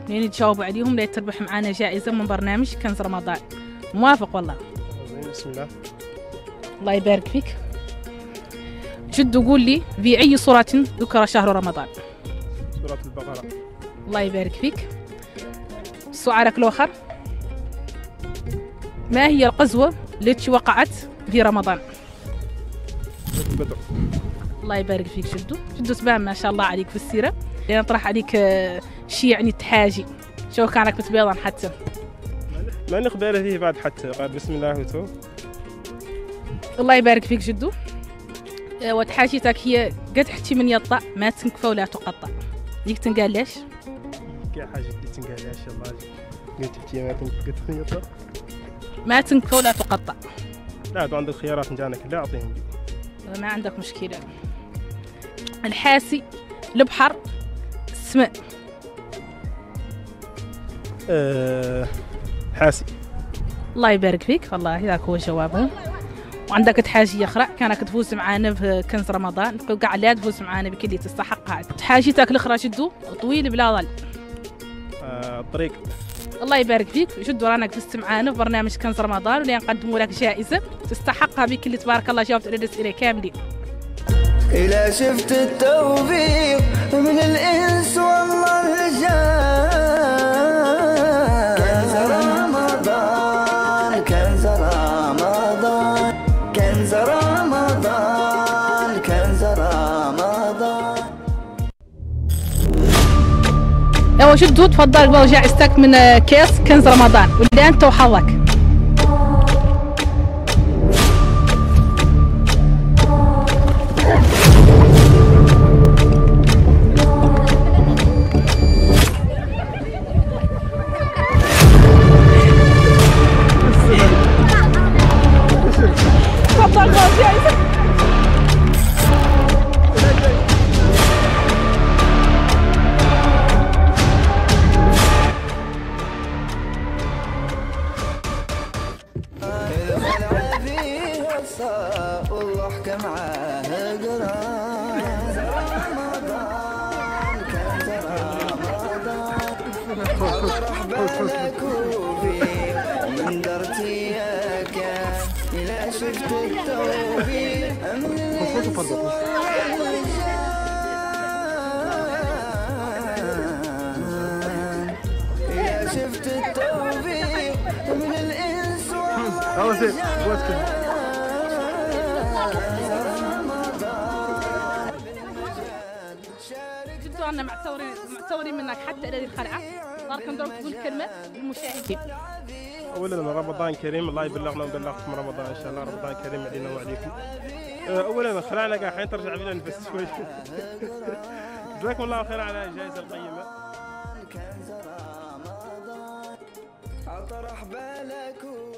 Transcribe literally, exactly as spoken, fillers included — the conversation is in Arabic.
لين تجاوبوا عليهم لا تربح معنا جائزة من برنامج كنز رمضان. موافق والله؟ بسم الله. الله يبارك فيك. جد قول لي في أي سورة ذكر شهر رمضان؟ سورة البقرة. الله يبارك فيك. سؤالك الآخر، ما هي الغزوة التي وقعت في رمضان؟ بدر. الله يبارك فيك جدو. جدو تبان ما شاء الله عليك في السيرة. لأن نطرح عليك شيء يعني تحاجي شو كانك متبيضا حتى ما نقبل فيه بعد حتى قال بسم الله وتو. الله يبارك فيك جدو. وتحاجيتك هي قد حتي من يطأ ما تنكفى ولا تقطع. ديك تنقال ليش؟ كاع حاجة اللي تنقال ليش الله قلت حتي ما تنكفى من يطأ ما تنكفى ولا تقطع. لا عندك الخيارات نجانا كلها أعطيهم. ما عندك مشكلة. الحاسي، البحر، السماء. أه حاسي. الله يبارك فيك والله هذاك هو جوابه. وعندك تحاجية أخرى كانك تفوز معانا في كنز رمضان كاع لا تفوز معانا بكل اللي تستحقها. تحاجيتك الأخرى جدو طويل بلا ظل. أه الطريق. الله يبارك فيك جدو رانا فزت معانا في برنامج كنز رمضان واللي نقدموا لك جائزة تستحقها بكل اللي تبارك الله جاوبت على الأسئلة كاملين. إلا شفت التوفيق من الإنس والله الرجال. كنز رمضان كنز رمضان كنز رمضان كنز رمضان. يلا جدو تفضل قبل جائزتك من كيس كنز رمضان واللي أنت وحظك. والضحك معاه قران. رمضان كنز رمضان أفرح بالك وفيه من درتي كان. إلا شفت التوفيق من الإنس والرجال. إلا شفت التوفيق من الإنس والرجال. جدو أنا معتورين معتورين منك حتى إلى الخلعة. صار كندور تقول كلمة للمشاهدين. أولا رمضان كريم الله يبلغنا وبلغكم رمضان إن شاء الله. رمضان كريم علينا وعليكم. أولا خلعنا قاع حين ترجع بينا نفس شوي. جزاكم الله خير على الجائزة القيمة. كنز رمضان أطرح بالك